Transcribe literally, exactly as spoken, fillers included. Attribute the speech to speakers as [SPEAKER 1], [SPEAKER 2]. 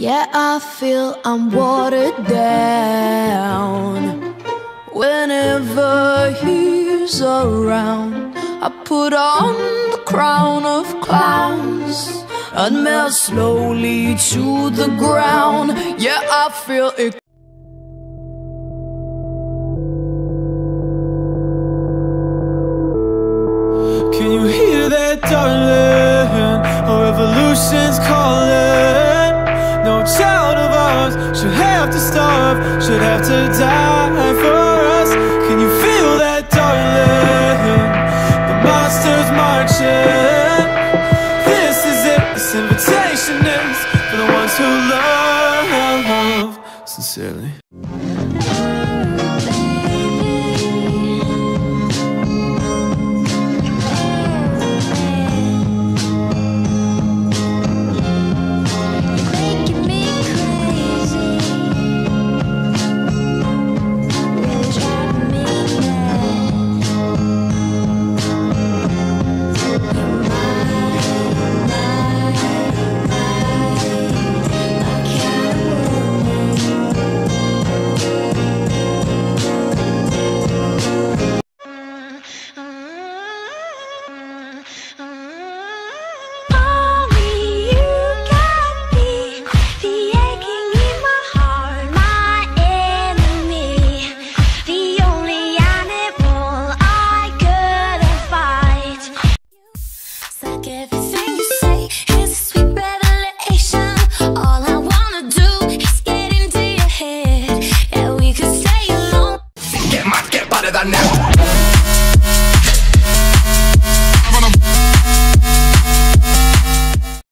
[SPEAKER 1] Yeah, I feel I'm watered down whenever he's around. I put on the crown of clowns and melt slowly to the ground. Yeah, I feel it.
[SPEAKER 2] Can you hear that, darling? A revolution's calling. No child of ours should have to starve, should have to die for us. Can you feel that, darling? The monsters marching. This is it, this invitation is for the ones who love sincerely.